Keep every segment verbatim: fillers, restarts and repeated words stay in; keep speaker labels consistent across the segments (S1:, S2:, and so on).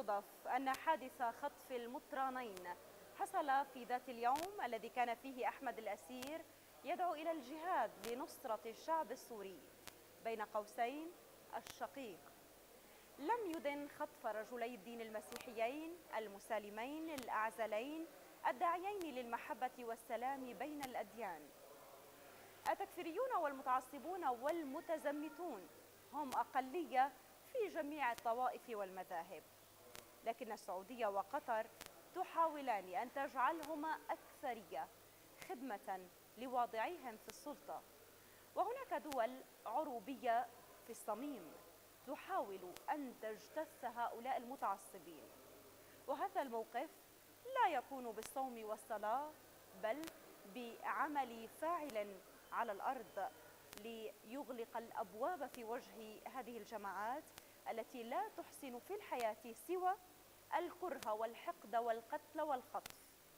S1: يصادف أن حادث خطف المطرانين حصل في ذات اليوم الذي كان فيه أحمد الأسير يدعو إلى الجهاد لنصرة الشعب السوري بين قوسين الشقيق. لم يدن خطف رجلي الدين المسيحيين المسالمين الأعزلين الداعيين للمحبة والسلام بين الأديان. التكفيريون والمتعصبون والمتزمتون هم أقلية في جميع الطوائف والمذاهب، لكن السعودية وقطر تحاولان أن تجعلهما أكثرية خدمة لواضعيهم في السلطة، وهناك دول عروبية في الصميم تحاول أن تجتث هؤلاء المتعصبين، وهذا الموقف لا يكون بالصوم والصلاة بل بعمل فاعل على الأرض ليغلق الأبواب في وجه هذه الجماعات التي لا تحسن في الحياة سوى الكره والحقد والقتل والخطف.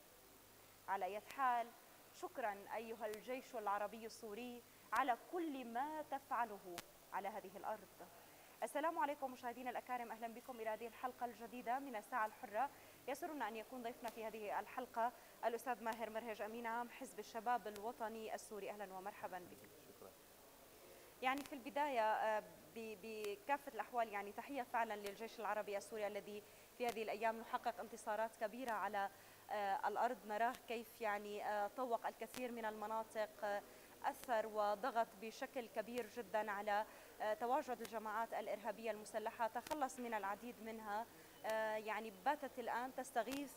S1: على أي حال، شكرا أيها الجيش العربي السوري على كل ما تفعله على هذه الأرض. السلام عليكم مشاهدينا الأكارم، أهلا بكم إلى هذه الحلقة الجديدة من الساعة الحرة. يسرنا أن يكون ضيفنا في هذه الحلقة الأستاذ ماهر مرهج، أمين عام حزب الشباب الوطني السوري. أهلا ومرحبا بك.
S2: شكرا.
S1: يعني في البداية بكافة الأحوال يعني تحية فعلا للجيش العربي السوري الذي في هذه الأيام يحقق انتصارات كبيرة على الأرض. نراه كيف يعني طوق الكثير من المناطق، أثر وضغط بشكل كبير جدا على تواجد الجماعات الإرهابية المسلحة، تخلص من العديد منها، يعني باتت الآن تستغيث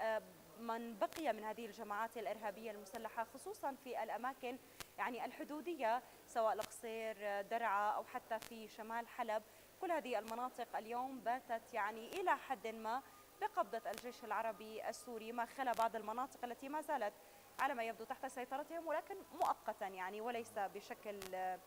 S1: من بقي من هذه الجماعات الإرهابية المسلحة، خصوصا في الأماكن يعني الحدودية سواء القصير، درعا أو حتى في شمال حلب. كل هذه المناطق اليوم باتت يعني إلى حد ما بقبضة الجيش العربي السوري، ما خلا بعض المناطق التي ما زالت على ما يبدو تحت سيطرتهم، ولكن مؤقتا يعني وليس بشكل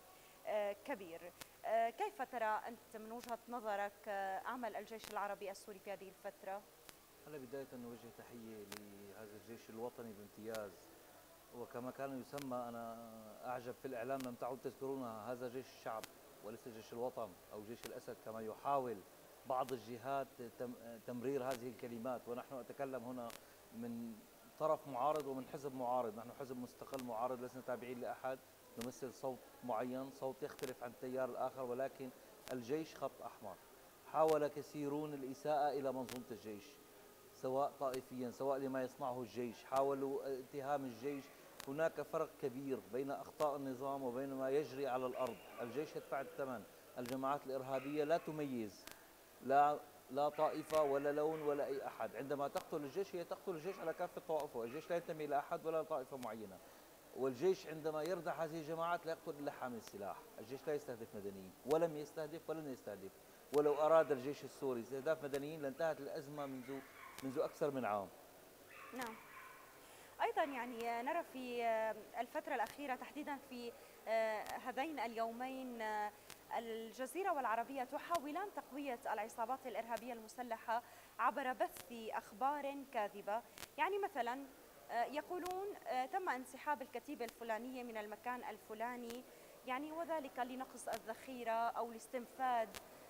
S1: كبير. كيف ترى أنت من وجهة نظرك عمل الجيش العربي السوري في هذه الفترة؟
S2: هلا بداية نوجه تحية لهذا الجيش الوطني بامتياز، وكما كان يسمى، أنا أعجب في الإعلام لم تعد تذكرونها، هذا جيش الشعب وليس جيش الوطن أو جيش الأسد كما يحاول بعض الجهات تمرير هذه الكلمات. ونحن أتكلم هنا من طرف معارض ومن حزب معارض، نحن حزب مستقل معارض، لسنا تابعين لأحد، نمثل صوت معين، صوت يختلف عن التيار الآخر، ولكن الجيش خط أحمر. حاول كثيرون الإساءة إلى منظومة الجيش سواء طائفيا سواء لما يصنعه الجيش، حاولوا اتهام الجيش. هناك فرق كبير بين أخطاء النظام وبين ما يجري على الأرض. الجيش يدفع الثمن. الجماعات الإرهابية لا تميز لا لا طائفة ولا لون ولا أي أحد. عندما تقتل الجيش هي تقتل الجيش على كافة طوائفه. الجيش لا ينتمي إلى أحد ولا طائفة معينة. والجيش عندما يردع هذه الجماعات لا يقتل إلا حامل السلاح. الجيش لا يستهدف مدنيين ولم يستهدف ولن يستهدف. ولو أراد الجيش السوري استهداف مدنيين لانتهت الأزمة منذ منذ أكثر من عام.
S1: نعم. أيضا يعني نرى في الفترة الأخيرة تحديدا في هذين اليومين الجزيرة والعربية تحاولان تقوية العصابات الإرهابية المسلحة عبر بث أخبار كاذبة. يعني مثلا يقولون تم انسحاب الكتيبة الفلانية من المكان الفلاني، يعني وذلك لنقص الذخيرة أو لاستنفاد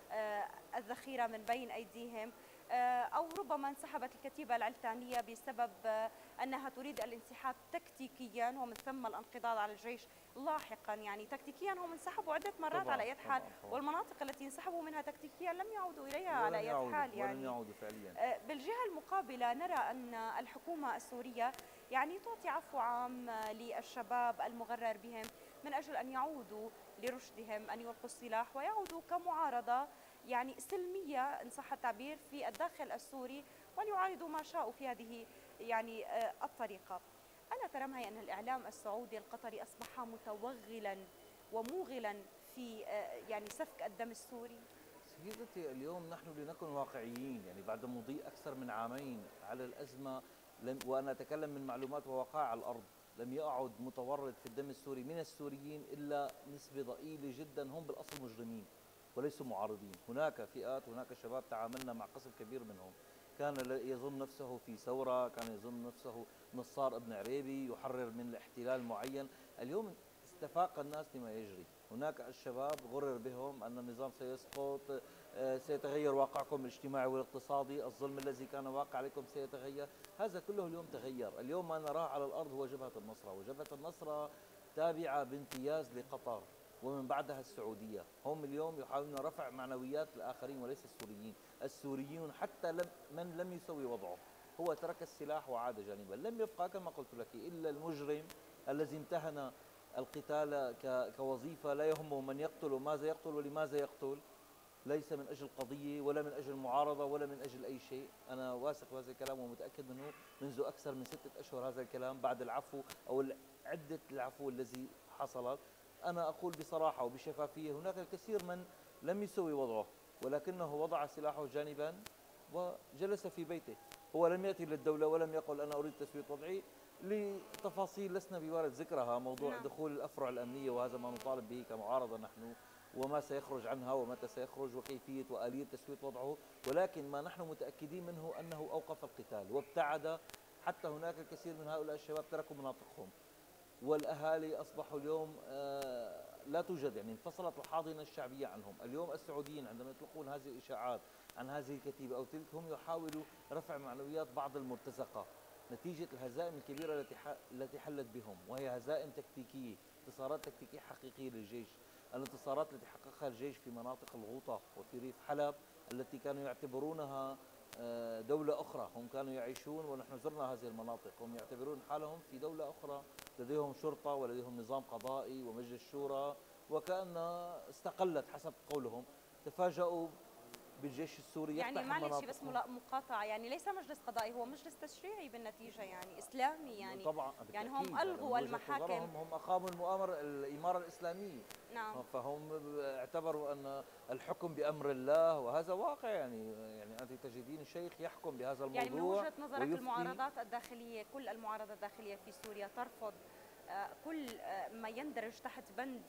S1: الذخيرة من بين أيديهم، أو ربما انسحبت الكتيبة العلتانية بسبب أنها تريد الانسحاب تكتيكيا ومن ثم الانقضاض على الجيش لاحقا. يعني تكتيكيا هم انسحبوا عدة مرات على أي حال، والمناطق التي انسحبوا منها تكتيكيا لم يعودوا إليها على أي حال. يعني
S2: ولن يعودوا فعليا.
S1: بالجهة المقابلة نرى أن الحكومة السورية يعني تعطي عفو عام للشباب المغرر بهم من أجل أن يعودوا لرشدهم، أن يلقوا السلاح ويعودوا كمعارضة يعني سلمية إن صح التعبير في الداخل السوري، وأن يعارضوا ما شاءوا في هذه يعني الطريقة. ألا ترى معي أن الإعلام السعودي القطري أصبح متوغلا وموغلا في يعني سفك الدم السوري؟
S2: سيدتي، اليوم نحن لنكن واقعيين، يعني بعد مضي أكثر من عامين على الأزمة، لم وأنا أتكلم من معلومات ووقائع على الأرض، لم يعد متورط في الدم السوري من السوريين إلا نسبة ضئيلة جدا هم بالأصل مجرمين وليسوا معارضين. هناك فئات، هناك شباب تعاملنا مع قسم كبير منهم كان يظن نفسه في ثورة، كان يظن نفسه نصار ابن عريبي يحرر من الاحتلال معين. اليوم استفاق الناس لما يجري. هناك الشباب غرر بهم أن النظام سيسقط، سيتغير واقعكم الاجتماعي والاقتصادي، الظلم الذي كان واقع عليكم سيتغير. هذا كله اليوم تغير. اليوم ما نراه على الأرض هو جبهة النصرة، وجبهة النصرة تابعة بامتياز لقطر ومن بعدها السعودية. هم اليوم يحاولون رفع معنويات الآخرين وليس السوريين. السوريون حتى لم من لم يسوي وضعه هو ترك السلاح وعاد جانبا. لم يبقى كما قلت لك إلا المجرم الذي امتهن القتال كوظيفة، لا يهمه من يقتل وماذا يقتل ولماذا يقتل، ليس من أجل قضية ولا من أجل معارضة ولا من أجل أي شيء. أنا واثق بهذا الكلام ومتأكد منه منذ أكثر من ستة أشهر. هذا الكلام بعد العفو أو عدة العفو الذي حصلت. أنا أقول بصراحة وبشفافية هناك الكثير من لم يسوي وضعه ولكنه وضع سلاحه جانبا وجلس في بيته. هو لم يأتي للدولة ولم يقل أنا أريد تسوية وضعي لتفاصيل لسنا بوارد ذكرها، موضوع نعم. دخول الأفرع الأمنية، وهذا ما نطالب به كمعارضة نحن، وما سيخرج عنها ومتى سيخرج وكيفية وآلية تسوية وضعه. ولكن ما نحن متأكدين منه أنه أوقف القتال وابتعد. حتى هناك الكثير من هؤلاء الشباب تركوا مناطقهم، والأهالي أصبحوا اليوم لا توجد، يعني انفصلت الحاضنة الشعبية عنهم. اليوم السعوديين عندما يطلقون هذه الإشاعات عن هذه الكتيبة أو تلك هم يحاولوا رفع معنويات بعض المرتزقة نتيجة الهزائم الكبيرة التي التي حلت بهم، وهي هزائم تكتيكية، انتصارات تكتيكية حقيقية للجيش. الانتصارات التي حققها الجيش في مناطق الغوطة وفي ريف حلب التي كانوا يعتبرونها دولة أخرى، هم كانوا يعيشون ونحن زرنا هذه المناطق، هم يعتبرون حالهم في دولة أخرى، لديهم شرطة ولديهم نظام قضائي ومجلس شورى وكأنها استقلت حسب قولهم. تفاجؤوا بالجيش السوري يقتحم
S1: يعني معلش بس
S2: مناطقهم.
S1: مقاطعة، يعني ليس مجلس قضائي، هو مجلس تشريعي بالنتيجة، يعني إسلامي يعني.
S2: طبعا
S1: يعني هم ألغوا المحاكم،
S2: هم أقاموا المؤامرة الإمارة الإسلامية.
S1: نعم.
S2: فهم اعتبروا أن الحكم بأمر الله، وهذا واقع. يعني يعني أنت تجدين شيخ يحكم بهذا الموضوع.
S1: يعني من وجهة نظرك المعارضات الداخلية، كل المعارضة الداخلية في سوريا ترفض كل ما يندرج تحت بند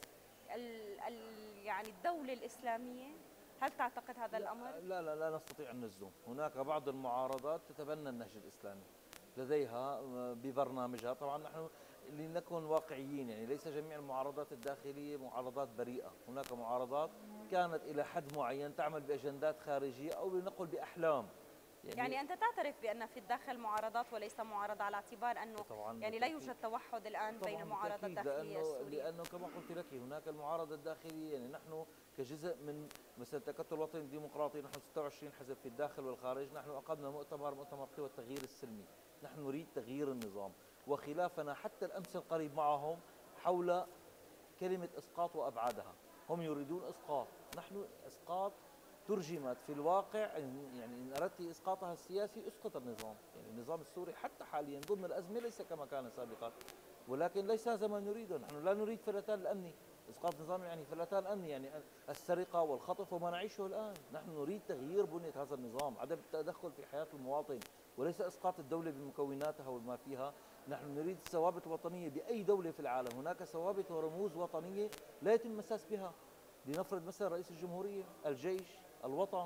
S1: ال ال يعني الدولة الإسلامية؟ هل تعتقد هذا الأمر؟
S2: لا لا لا نستطيع أن نجزم. هناك بعض المعارضات تتبنى النهج الإسلامي لديها ببرنامجها. طبعا نحن لنكن واقعيين، يعني ليس جميع المعارضات الداخلية معارضات بريئة. هناك معارضات كانت إلى حد معين تعمل بأجندات خارجية أو لنقل بأحلام.
S1: يعني, يعني أنت تعترف بأن في الداخل معارضات وليس معارضة، على اعتبار أنه يعني لا يوجد توحد الآن بين المعارضة الداخلية السورية؟
S2: لأنه كما قلت لك هناك المعارضة الداخلية، يعني نحن كجزء من مثل التكتل الوطني الديمقراطي، نحن ستة وعشرين حزب في الداخل والخارج، نحن أقمنا مؤتمر مؤتمر قوى التغيير السلمي. نحن نريد تغيير النظام، وخلافنا حتى الأمس القريب معهم حول كلمة إسقاط وأبعادها. هم يريدون إسقاط، نحن إسقاط ترجمت في الواقع، يعني إن أردت إسقاطها السياسي اسقط النظام. يعني النظام السوري حتى حاليا ضمن الأزمة ليس كما كان سابقا، ولكن ليس هذا ما نريده. نحن لا نريد فلتان الأمني. إسقاط نظام يعني فلتان أمني، يعني السرقة والخطف وما نعيشه الآن. نحن نريد تغيير بنية هذا النظام، عدم التدخل في حياة المواطن، وليس إسقاط الدولة بمكوناتها وما فيها. نحن نريد ثوابت وطنية بأي دولة في العالم. هناك ثوابت ورموز وطنية لا يتم المساس بها. لنفرض مثلا رئيس الجمهورية، الجيش، الوطن.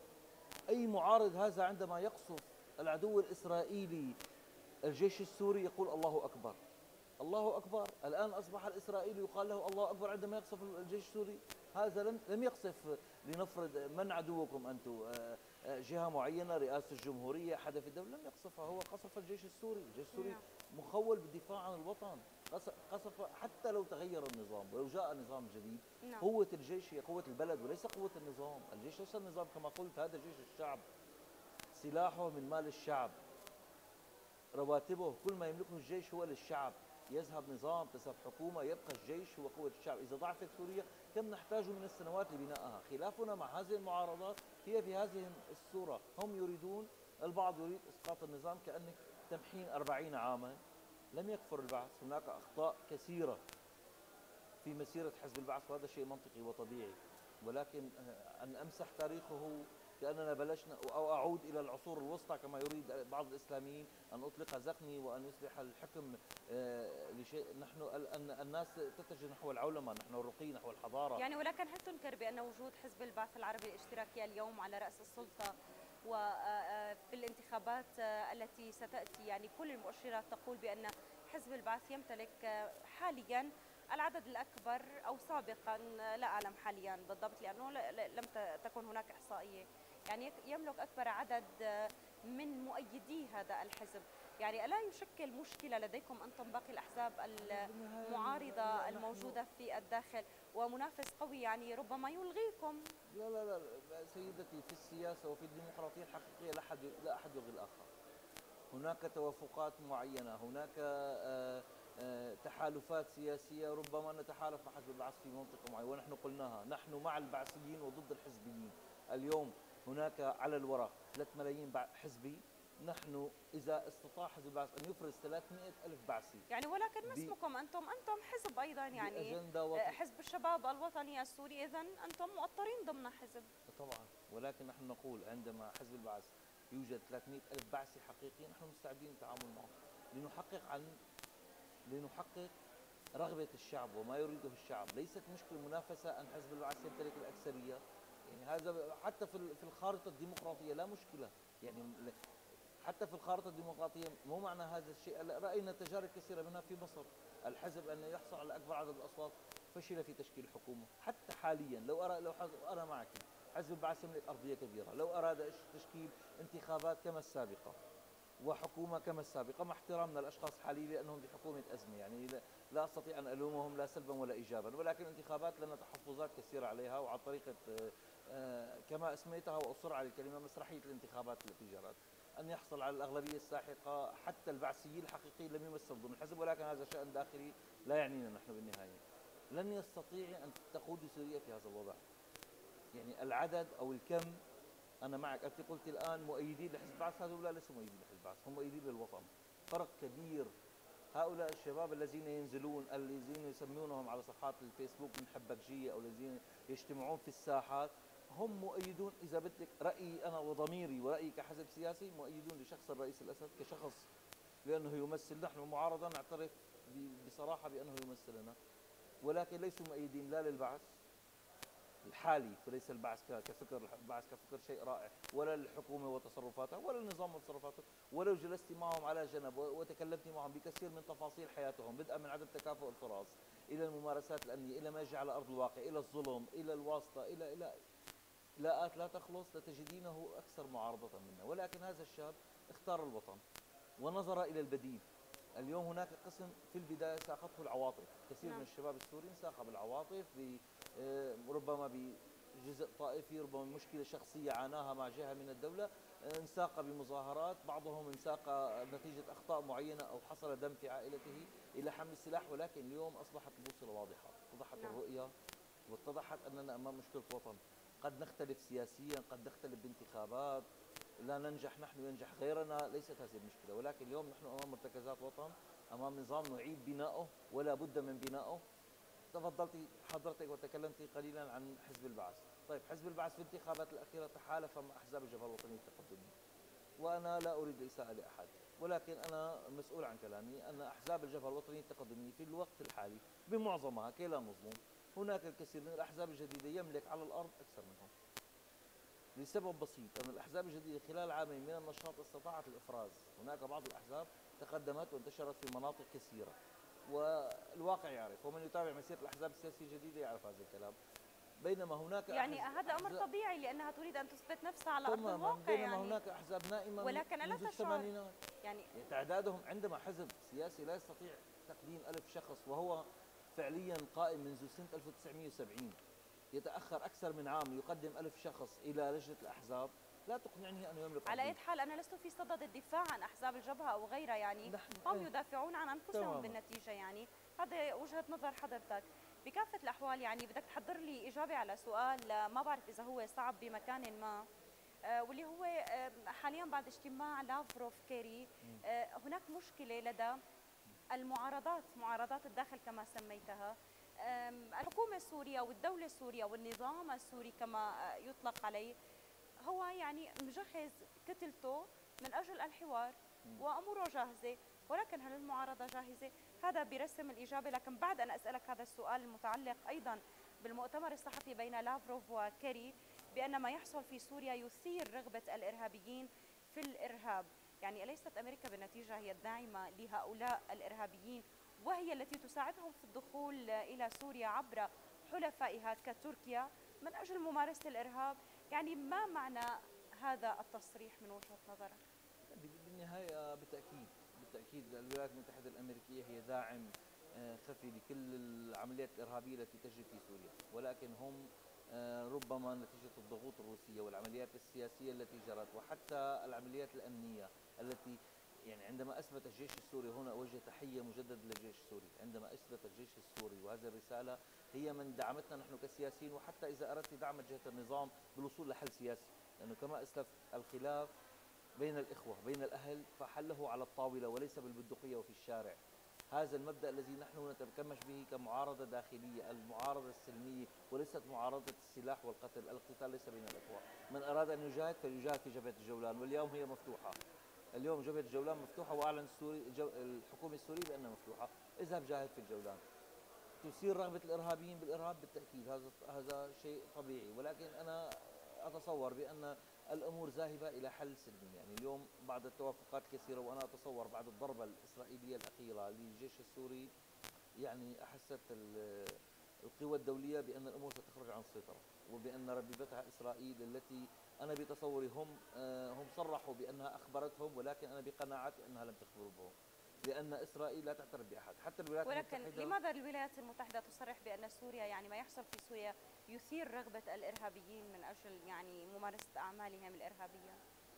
S2: أي معارض هذا عندما يقصف العدو الإسرائيلي الجيش السوري يقول الله أكبر الله أكبر. الآن أصبح الإسرائيلي يقال له الله أكبر عندما يقصف الجيش السوري. هذا لم لم يقصف لنفرض من عدوكم أنتم، جهة معينة، رئاسة الجمهورية، حدا في الدولة، لم يقصفها، هو قصف الجيش السوري. الجيش السوري مخول بالدفاع عن الوطن، قصف حتى لو تغير النظام ولو جاء نظام جديد. نعم. قوة الجيش هي قوة البلد وليس قوة النظام. الجيش ليس النظام كما قلت، هذا جيش الشعب، سلاحه من مال الشعب، رواتبه، كل ما يملكه الجيش هو للشعب. يذهب نظام، تذهب حكومة، يبقى الجيش هو قوة الشعب. إذا ضعفت سوريا كم نحتاج من السنوات لبنائها. خلافنا مع هذه المعارضات هي في هذه الصورة. هم يريدون، البعض يريد إسقاط النظام كأنك تمحين أربعين عاما. لم يكفر البعث، هناك أخطاء كثيرة في مسيرة حزب البعث وهذا شيء منطقي وطبيعي، ولكن أن أمسح تاريخه كأننا بلشنا أو أعود إلى العصور الوسطى كما يريد بعض الإسلاميين، أن أطلق زخمي وأن يصبح الحكم لشيء. نحن الناس تتجه نحو العولمة، نحن الرقي نحو الحضارة.
S1: يعني ولكن هل تنكر بأن وجود حزب البعث العربي الاشتراكي اليوم على رأس السلطة وفي الانتخابات التي ستأتي، يعني كل المؤشرات تقول بأن حزب البعث يمتلك حاليا العدد الأكبر أو سابقا لا أعلم حاليا بالضبط لأنه لم تكن هناك إحصائية، يعني يملك أكبر عدد من مؤيدي هذا الحزب، يعني ألا يشكل مشكلة لديكم أنتم باقي الأحزاب المعارضة الموجودة في الداخل ومنافس قوي يعني ربما يلغيكم؟
S2: لا لا لا سيدتي، في السياسة وفي الديمقراطية الحقيقية لا أحد لا أحد يلغي الآخر. هناك توافقات معينة، هناك آه، آه، تحالفات سياسية، ربما نتحالف مع حزب البعث في منطقة معينة ونحن قلناها، نحن مع البعثيين وضد الحزبيين. اليوم هناك على الورق ثلاثة ملايين حزبي، نحن إذا استطاع حزب البعث أن يفرز ثلاثمئة ألف بعثي
S1: يعني ولكن ما اسمكم أنتم أنتم حزب أيضا، يعني حزب الشباب الوطني السوري، إذا أنتم مؤطرين ضمن حزب.
S2: طبعا، ولكن نحن نقول عندما حزب البعث يوجد ثلاثمئة ألف بعثي حقيقي نحن مستعدين للتعامل معه لنحقق عن لنحقق رغبة الشعب وما يريده الشعب. ليست مشكلة منافسة أن حزب البعث يمتلك الأكثرية، يعني هذا حتى في في الخارطة الديمقراطية لا مشكلة، يعني حتى في الخارطة الديمقراطية مو معنى هذا الشيء. رأينا تجارب كثيرة منها في مصر، الحزب أن يحصل على أكبر عدد الأصوات فشل في تشكيل حكومة. حتى حاليا لو أرى لو أنا معك حزب البعث يملك أرضية كبيرة، لو أراد تشكيل انتخابات كما السابقة وحكومة كما السابقة، مع احترامنا الأشخاص حاليا لأنهم بحكومة أزمة، يعني لا أستطيع أن ألومهم لا سلبا ولا إيجابا، ولكن انتخابات لنا تحفظات كثيرة عليها، وعلى طريقة كما أسميتها وأصر على الكلمة مسرحية الانتخابات التي جرت، أن يحصل على الأغلبية الساحقة. حتى البعثيين الحقيقيين لم يمثلوا ضمن الحزب، ولكن هذا شأن داخلي لا يعنينا نحن بالنهاية. لن يستطيع أن تقود سوريا في هذا الوضع، يعني العدد أو الكم. أنا معك، أنت قلت الآن مؤيدين لحزب البعث، هؤلاء ليسوا مؤيدين لحزب البعث، هم مؤيدين للوطن. فرق كبير. هؤلاء الشباب الذين ينزلون، الذين يسمونهم على صفحات الفيسبوك من حبكجية أو الذين يجتمعون في الساحات، هم مؤيدون إذا بدك رأيي أنا وضميري ورأيي كحزب سياسي، مؤيدون لشخص الرئيس الأسد كشخص، لأنه يمثل. نحن معارضة نعترف بصراحة بأنه يمثلنا، ولكن ليسوا مؤيدين لا للبعث الحالي، فليس البعث كفكر، البعث كفكر شيء رائع، ولا الحكومة وتصرفاتها، ولا النظام وتصرفاته. ولو جلست معهم على جنب وتكلمت معهم بكثير من تفاصيل حياتهم، بدءا من عدم تكافؤ الفرص إلى الممارسات الأمنية، إلى ما يجري على أرض الواقع، إلى الظلم، إلى الواسطة، إلى إلى لاءات لا تخلص، لتجدينه أكثر معارضة منا. ولكن هذا الشاب اختار الوطن ونظر إلى البديل. اليوم هناك قسم في البداية ساقته العواطف، كثير نعم. من الشباب السوريين ساق بالعواطف، ربما بجزء طائفي، ربما مشكلة شخصية عاناها مع جهة من الدولة، انساق بمظاهرات، بعضهم انساق نتيجة أخطاء معينة أو حصل دم في عائلته إلى حمل السلاح. ولكن اليوم أصبحت البوصلة واضحة، اتضحت نعم. الرؤية، واتضحت أننا أمام مشكلة وطن. قد نختلف سياسيا، قد نختلف بانتخابات، لا ننجح نحن ينجح غيرنا، ليست هذه المشكلة. ولكن اليوم نحن أمام مرتكزات وطن، أمام نظام نعيد بناؤه ولا بد من بنائه. تفضلتي حضرتك وتكلمتي قليلا عن حزب البعث. طيب حزب البعث في الانتخابات الأخيرة تحالف مع أحزاب الجبهة الوطنية التقدمية، وأنا لا أريد الإساءة لأحد، ولكن أنا مسؤول عن كلامي أن أحزاب الجبهة الوطنية التقدمية في الوقت الحالي بمعظمها كي لا نظلم، هناك الكثير من الأحزاب الجديدة يملك على الأرض أكثر منهم، لسبب بسيط أن الأحزاب الجديدة خلال عامين من النشاط استطاعت الإفراز. هناك بعض الأحزاب تقدمت وانتشرت في مناطق كثيرة، والواقع يعرف، ومن يتابع مسيرة الأحزاب السياسية الجديدة يعرف هذا الكلام. بينما هناك
S1: يعني هذا أمر طبيعي لأنها تريد أن تثبت نفسها على أرض الواقع،
S2: بينما
S1: يعني
S2: هناك أحزاب نائمة
S1: ولكن
S2: منذ الثمانينات،
S1: يعني
S2: تعدادهم عندما حزب سياسي لا يستطيع تقديم ألف شخص وهو فعليا قائم منذ سنة ألف وتسعمئة وسبعين، يتأخر أكثر من عام يقدم ألف شخص إلى لجنة الأحزاب، لا تقنعني أنه يملك.
S1: على أي حال أنا لست في صدد الدفاع عن أحزاب الجبهة أو غيرها، يعني هم يدافعون عن أنفسهم تمام. بالنتيجة يعني هذا وجهة نظر حضرتك. بكافة الأحوال يعني بدك تحضر لي إجابة على سؤال ما بعرف إذا هو صعب بمكان ما، آه واللي هو آه حاليا بعد اجتماع لافروف كيري آه هناك مشكلة لدى المعارضات، معارضات الداخل كما سميتها، الحكومة السورية والدولة السورية والنظام السوري كما يطلق عليه، هو يعني مجهز كتلته من أجل الحوار وأموره جاهزة، ولكن هل المعارضة جاهزة؟ هذا برسم الإجابة. لكن بعد أن أسألك هذا السؤال المتعلق أيضا بالمؤتمر الصحفي بين لافروف وكيري بأن ما يحصل في سوريا يثير رغبة الإرهابيين في الإرهاب، يعني أليست أمريكا بالنتيجة هي الداعمة لهؤلاء الإرهابيين وهي التي تساعدهم في الدخول إلى سوريا عبر حلفائها كتركيا من أجل ممارسة الإرهاب. يعني ما معنى هذا التصريح من وجهة نظرك؟
S2: بالنهاية بالتأكيد بالتأكيد الولايات المتحدة الأمريكية هي داعم آه، خفي لكل العمليات الإرهابية التي تجري في سوريا، ولكن هم آه، ربما نتيجة الضغوط الروسية والعمليات السياسية التي جرت وحتى العمليات الأمنية التي يعني عندما أثبت الجيش السوري، هنا أوجه تحية مجددا للجيش السوري، عندما أثبت الجيش السوري وهذه الرسالة هي من دعمتنا نحن كسياسيين، وحتى إذا أردت دعم جهة النظام بالوصول لحل سياسي، لأنه كما أسلفت الخلاف بين الإخوة بين الأهل فحله على الطاولة وليس بالبندقية وفي الشارع. هذا المبدأ الذي نحن نتكمش به كمعارضة داخلية، المعارضة السلمية وليست معارضة السلاح والقتل. القتال ليس بين الإخوة، من أراد أن يجاهد فليجاهد في جبهة الجولان، واليوم هي مفتوحة. اليوم جبهة الجولان مفتوحة، وأعلن السوري الحكومة السورية بأنها مفتوحة. اذهب جاهد في الجولان. تثير رغبة الإرهابيين بالإرهاب بالتأكيد، هذا هذا شيء طبيعي، ولكن أنا أتصور بأن الأمور ذاهبة إلى حل سلمي. يعني اليوم بعد التوافقات الكثيرة، وأنا أتصور بعد الضربة الإسرائيلية الأخيرة للجيش السوري، يعني أحست القوى الدولية بأن الأمور ستخرج عن السيطرة، وبأن ربيبتها إسرائيل التي أنا بتصوري هم هم صرحوا بأنها أخبرتهم، ولكن أنا بقناعتي أنها لم تخبر بهم، لأن إسرائيل لا تعترف بأحد حتى الولايات
S1: ولكن
S2: المتحدة.
S1: لماذا الولايات المتحدة تصرح بأن سوريا، يعني ما يحصل في سوريا يثير رغبة الإرهابيين من أجل يعني ممارسة أعمالهم الإرهابية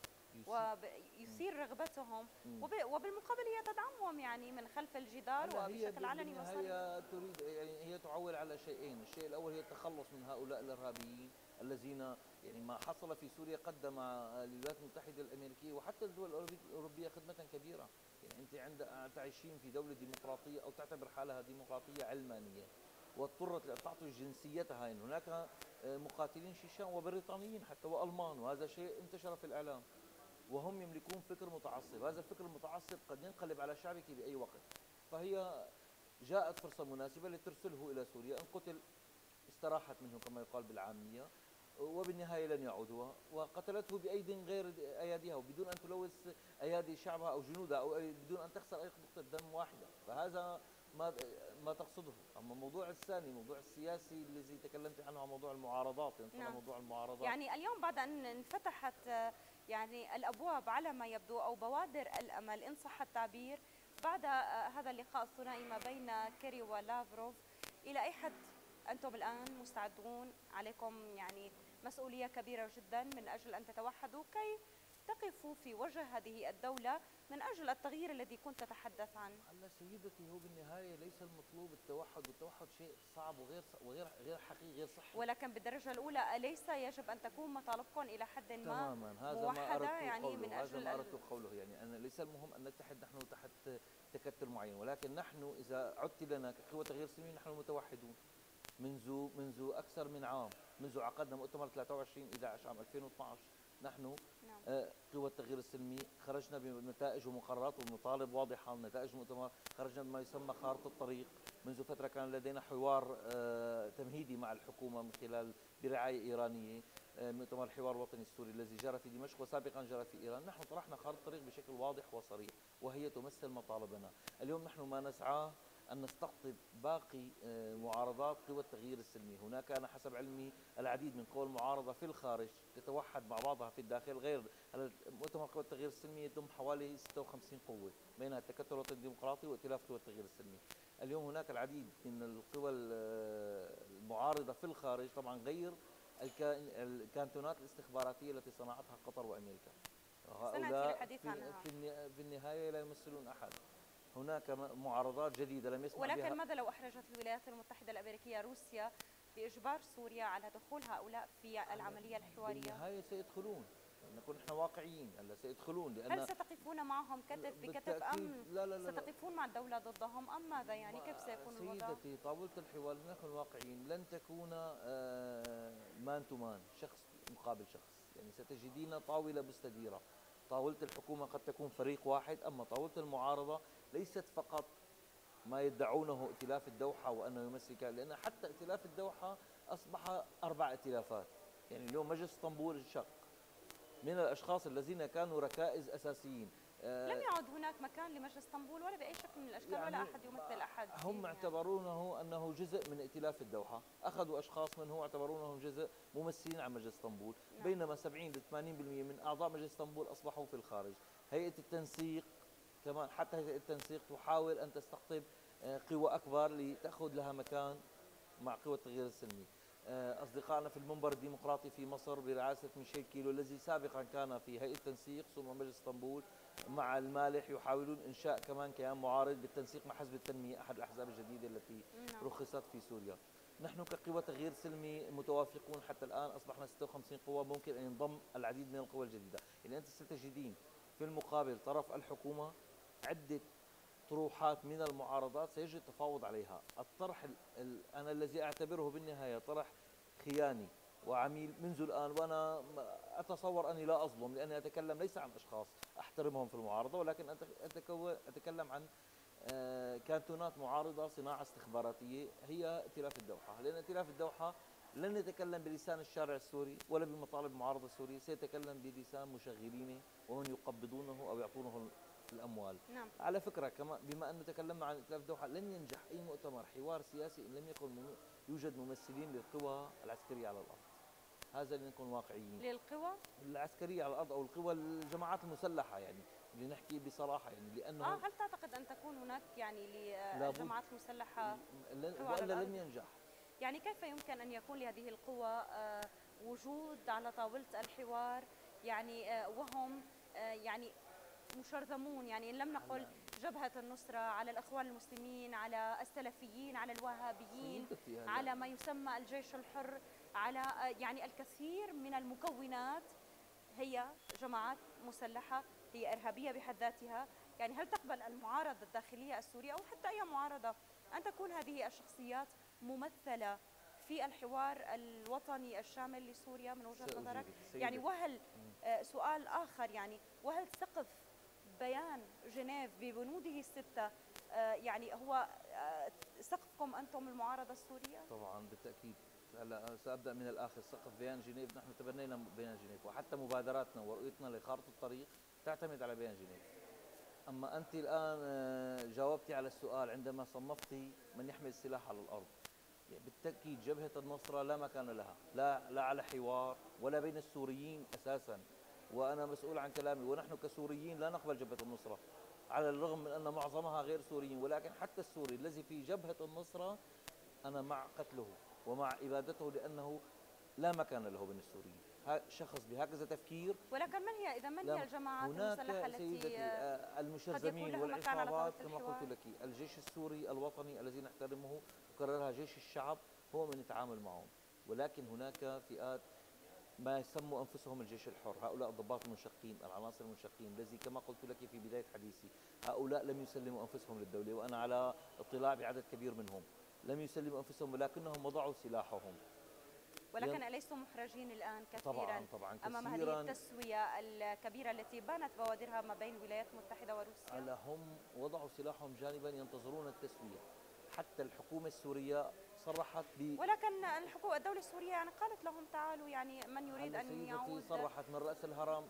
S1: ويثير رغبتهم، وبالمقابل هي تدعمهم يعني من خلف الجدار وبشكل علني وصريح؟
S2: هي تريد يعني هي تعول على شيئين، الشيء الأول هي التخلص من هؤلاء الإرهابيين الذين يعني ما حصل في سوريا قدم الولايات المتحدة الأمريكية وحتى الدول الأوروبية خدمة كبيرة. يعني أنت عند تعيشين في دولة ديمقراطية أو تعتبر حالها ديمقراطية علمانية واضطرت لتعطي جنسيتها، يعني هناك مقاتلين شيشان وبريطانيين حتى وألمان، وهذا شيء انتشر في الإعلام، وهم يملكون فكر متعصب. هذا الفكر المتعصب قد ينقلب على شعبك بأي وقت، فهي جاءت فرصة مناسبة لترسله إلى سوريا. إن قتل استراحت منه كما يقال بالعامية، وبالنهاية لن يعودوا، وقتلته بأيدي غير أياديها وبدون أن تلوث أيادي شعبها أو جنودها أو بدون أن تخسر أي نقطة دم واحدة. فهذا ما ما تقصده. أما الموضوع الثاني، موضوع السياسي الذي تكلمت عنه، عن موضوع المعارضات، نعم. موضوع المعارضات
S1: يعني اليوم بعد أن انفتحت يعني الأبواب على ما يبدو أو بوادر الأمل إن صح التعبير بعد هذا اللقاء الثنائي ما بين كيري ولافروف، إلى أي حد أنتم الآن مستعدون؟ عليكم يعني مسؤولية كبيرة جدا من أجل أن تتوحدوا كي تقفوا في وجه هذه الدولة من أجل التغيير الذي كنت تتحدث عنه.
S2: هلا سيدتي، هو بالنهاية ليس المطلوب التوحد، والتوحد شيء صعب وغير وغير غير حقيقي غير صحي.
S1: ولكن بالدرجة الأولى أليس يجب أن تكون مطالبكم إلى حد ما
S2: تماما؟ هذا
S1: موحدة
S2: ما
S1: يعني
S2: قوله.
S1: من
S2: هذا
S1: أجل
S2: ما أردت قوله. يعني أن ليس المهم أن نتحد نحن تحت تكتل معين، ولكن نحن إذا عدت لنا كقوة تغيير سلمي نحن متوحدون منذ منذ أكثر من عام، منذ عقدنا مؤتمر ثلاثة وعشرين إحدى عشر عام ألفين واثني عشر. نحن
S1: نعم.
S2: آه قوة التغيير السلمي خرجنا بنتائج ومقررات ومطالب واضحة. نتائج المؤتمر خرجنا بما يسمى خارطة الطريق. منذ فترة كان لدينا حوار آه تمهيدي مع الحكومة من خلال برعاية إيرانية، آه مؤتمر الحوار الوطني السوري الذي جرى في دمشق وسابقا جرى في إيران. نحن طرحنا خارطة الطريق بشكل واضح وصريح، وهي تمثل مطالبنا. اليوم نحن ما نسعاه أن نستقطب باقي معارضات قوى التغيير السلمي. هناك أنا حسب علمي العديد من قوى المعارضة في الخارج تتوحد مع بعضها في الداخل. غير مؤتمر قوى التغيير السلمي يضم حوالي ستة وخمسين قوة، بينها التكتل الوطني الديمقراطي وائتلاف قوى التغيير السلمي. اليوم هناك العديد من القوى المعارضة في الخارج، طبعا غير الكانتونات الاستخباراتية التي صنعتها قطر وأمريكا.
S1: هؤلاء
S2: في, في النهاية لا يمثلون أحد. هناك معارضات جديدة لم يسمع
S1: ولكن
S2: بها.
S1: ماذا لو أحرجت الولايات المتحدة الأمريكية روسيا بإجبار سوريا على دخول هؤلاء في العملية الحوارية؟
S2: بالنهاية سيدخلون، نكون نحن واقعيين. هلا سيدخلون، لأن
S1: هل ستقفون معهم كتف بكتف أم
S2: لا لا لا
S1: ستقفون مع الدولة ضدهم أم ماذا؟ يعني كيف سيكون الوضع؟
S2: سيدتي، طاولة الحوار نكون واقعيين، لن تكون مان تو مان، شخص مقابل شخص. يعني ستجدين طاولة مستديرة. طاولة الحكومة قد تكون فريق واحد، أما طاولة المعارضة ليست فقط ما يدعونه ائتلاف الدوحة وأنه يمثل، لأن حتى ائتلاف الدوحة أصبح أربع ائتلافات. يعني اليوم مجلس اسطنبول انشق من الأشخاص الذين كانوا ركائز أساسيين.
S1: لم يعد هناك هناك مكان لمجلس اسطنبول ولا باي شكل من الاشكال،
S2: يعني
S1: ولا احد يمثل احد.
S2: هم
S1: يعني
S2: اعتبرونه انه جزء من ائتلاف الدوحه، اخذوا اشخاص منه واعتبرونهم جزء ممثلين عن مجلس اسطنبول،
S1: نعم.
S2: بينما سبعين ل ثمانين بالمئة من اعضاء مجلس اسطنبول اصبحوا في الخارج. هيئه التنسيق كمان، حتى هيئه التنسيق تحاول ان تستقطب قوى اكبر لتاخذ لها مكان مع قوى التغيير السلمي. أصدقائنا في المنبر الديمقراطي في مصر برئاسة ميشيل كيلو الذي سابقا كان في هيئة التنسيق ثم مجلس اسطنبول مع المالح، يحاولون إنشاء كمان كيان معارض بالتنسيق مع حزب التنمية، أحد الأحزاب الجديدة التي رخصت في سوريا. نحن كقوى تغيير سلمي متوافقون حتى الآن، أصبحنا ستة وخمسين قوة، ممكن أن ينضم العديد من القوى الجديدة. يعني أنت ستجدين في المقابل طرف الحكومة عدة طروحات من المعارضات سيجري التفاوض عليها. الطرح ال ال أنا الذي أعتبره بالنهاية طرح خياني وعميل منذ الآن، وأنا أتصور أني لا أظلم لأني أتكلم ليس عن أشخاص أحترمهم في المعارضة، ولكن أتكلم عن كانتونات معارضة صناعة استخباراتية هي ائتلاف الدوحة. لأن ائتلاف الدوحة لن يتكلم بلسان الشارع السوري ولا بمطالب المعارضة السورية، سيتكلم بلسان مشغلينه ومن يقبضونه أو يعطونه الأموال.
S1: نعم.
S2: على فكرة كما بما أنه تكلمنا عن ائتلاف الدوحة، لن ينجح أي مؤتمر حوار سياسي إن لم يكن يوجد ممثلين للقوى العسكرية على الأرض. هذا اللي نكون واقعيين.
S1: للقوى
S2: العسكرية على الأرض أو القوى الجماعات المسلحة، يعني اللي نحكي بصراحة، يعني لأنه
S1: اه هل تعتقد أن تكون هناك يعني للجماعات المسلحة
S2: وإلا لن ينجح؟
S1: يعني كيف يمكن أن يكون لهذه القوى وجود على طاولة الحوار، يعني وهم يعني مشرذمون، يعني إن لم نقل جبهة النصرة، على الإخوان المسلمين، على السلفيين، على الوهابيين، على ما يسمى الجيش الحر، على يعني الكثير من المكونات، هي جماعات مسلحة، هي إرهابية بحد ذاتها. يعني هل تقبل المعارضة الداخلية السورية أو حتى أي معارضة أن تكون هذه الشخصيات ممثلة في الحوار الوطني الشامل لسوريا من وجهة نظرك؟ يعني وهل آه سؤال آخر، يعني وهل سقف بيان جنيف ببنوده الستة آه يعني هو آه سقفكم أنتم المعارضة السورية؟
S2: طبعا بالتأكيد. هلا سأبدأ من الآخر. سقف بيان جنيف، نحن تبنينا بيان جنيف، وحتى مبادراتنا ورؤيتنا لخارطة الطريق تعتمد على بيان جنيف. أما أنت الآن جاوبتي على السؤال عندما صنفتي من يحمل السلاح على الأرض. يعني بالتأكيد جبهة النصرة لا مكان لها، لا لا على حوار ولا بين السوريين أساسا، وأنا مسؤول عن كلامي. ونحن كسوريين لا نقبل جبهة النصرة على الرغم من أن معظمها غير سوريين، ولكن حتى السوري الذي في جبهة النصرة أنا مع قتله ومع إبادته، لأنه لا مكان له بين السوريين. شخص بهكذا تفكير.
S1: ولكن من هي إذا من هي الجماعات المسلحة التي
S2: المشرذمين والعصابات كما قلت لك؟ الجيش السوري الوطني الذي نحترمه وكررها جيش الشعب هو من يتعامل معهم، ولكن هناك فئات ما يسموا أنفسهم الجيش الحر، هؤلاء الضباط المنشقين، العناصر المنشقين، الذي كما قلت لك في بداية حديثي هؤلاء لم يسلموا أنفسهم للدولة، وأنا على اطلاع بعدد كبير منهم لم يسلموا أنفسهم، ولكنهم وضعوا سلاحهم.
S1: ولكن أليسوا محرجين الآن كثيرا
S2: طبعا طبعا
S1: أمام هذه التسوية الكبيرة التي بانت بوادرها ما بين الولايات المتحدة وروسيا؟
S2: على هم وضعوا سلاحهم جانبا ينتظرون التسوية. حتى الحكومة السورية صرحت ب
S1: ولكن الحكومة الدولة السورية يعني قالت لهم تعالوا، يعني من يريد أن يعود.
S2: صرحت من رأس الهرم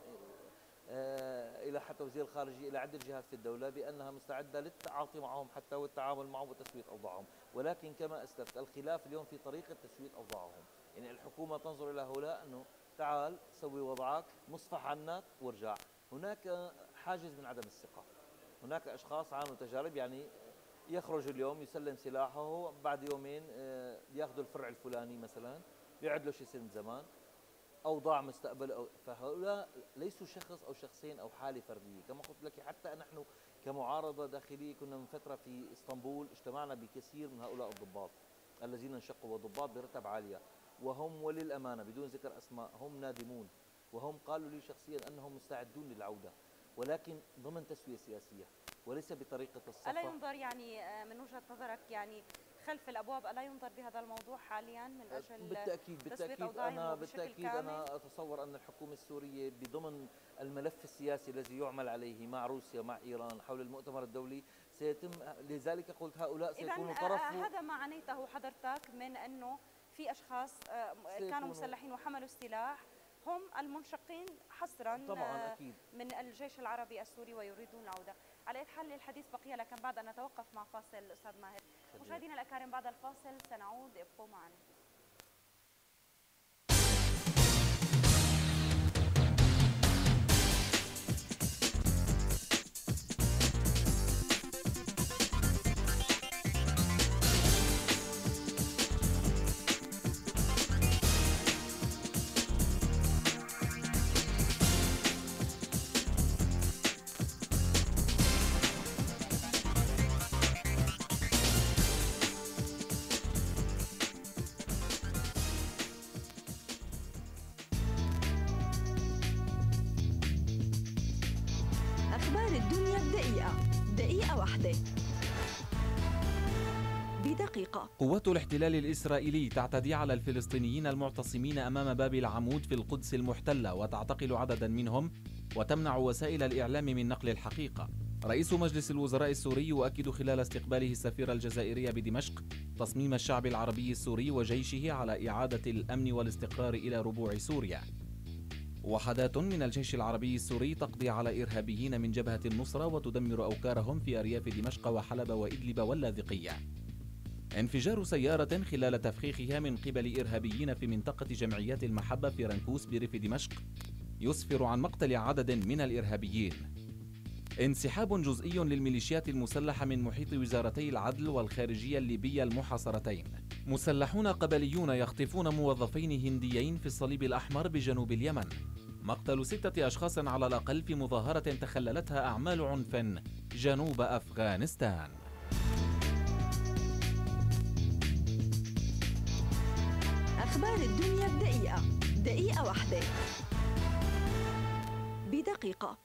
S2: إلى حتى وزير الخارجية إلى عدة جهات في الدولة بأنها مستعدة للتعاطي معهم حتى والتعامل معهم وتسوية أوضاعهم، ولكن كما أسلفت الخلاف اليوم في طريقة تسوية أوضاعهم. يعني الحكومة تنظر إلى هؤلاء أنه تعال سوي وضعك، مصفح عنك وارجع. هناك حاجز من عدم الثقة. هناك أشخاص عاملوا تجارب، يعني يخرج اليوم يسلم سلاحه، بعد يومين ياخذوا الفرع الفلاني مثلا بيعد له شيء سن زمان، أوضاع مستقبل أو فهؤلاء ليسوا شخص أو شخصين أو حالة فردية. كما قلت لك حتى نحن كمعارضة داخلية كنا من فترة في اسطنبول اجتمعنا بكثير من هؤلاء الضباط الذين انشقوا، وضباط برتب عالية، وهم وللأمانة بدون ذكر أسماء هم نادمون، وهم قالوا لي شخصيا أنهم مستعدون للعودة، ولكن ضمن تسوية سياسية وليس بطريقة الصفا.
S1: ألا ينظر يعني من وجهة نظرك يعني خلف الأبواب، ألا ينظر بهذا الموضوع حاليا من أجل
S2: بالتأكيد بالتأكيد أنا بالتأكيد كامل؟ أنا أتصور أن الحكومة السورية بضمن الملف السياسي الذي يعمل عليه مع روسيا مع إيران حول المؤتمر الدولي سيتم، لذلك قلت هؤلاء سيكونوا طرف.
S1: هذا ما عنيته حضرتك من أنه في أشخاص كانوا مسلحين وحملوا السلاح هم المنشقين حصرا
S2: طبعا أكيد
S1: من الجيش العربي السوري ويريدون العودة. على أي حال الحديث بقي، لكن بعد أن نتوقف مع فاصل أستاذ ماهر. مشاهدينا الأكارم بعد الفاصل سنعود، ابقوا معنا.
S3: أخبار الدنيا بدقيقة، دقيقة واحدة بدقيقة.
S4: قوات الاحتلال الإسرائيلي تعتدي على الفلسطينيين المعتصمين أمام باب العمود في القدس المحتلة وتعتقل عددا منهم وتمنع وسائل الإعلام من نقل الحقيقة. رئيس مجلس الوزراء السوري يؤكد خلال استقباله السفير الجزائري بدمشق تصميم الشعب العربي السوري وجيشه على إعادة الأمن والاستقرار إلى ربوع سوريا. وحدات من الجيش العربي السوري تقضي على إرهابيين من جبهة النصرة وتدمر أوكارهم في أرياف دمشق وحلب وإدلب واللاذقية. انفجار سيارة خلال تفخيخها من قبل إرهابيين في منطقة جمعيات المحبة في رنكوس بريف دمشق يسفر عن مقتل عدد من الإرهابيين. انسحاب جزئي للميليشيات المسلحة من محيط وزارتي العدل والخارجية الليبية المحاصرتين. مسلحون قبليون يخطفون موظفين هنديين في الصليب الأحمر بجنوب اليمن. مقتل ستة أشخاص على الأقل في مظاهرة تخللتها أعمال عنف جنوب أفغانستان.
S3: أخبار الدنيا بدقيقة، دقيقة واحدة بدقيقة.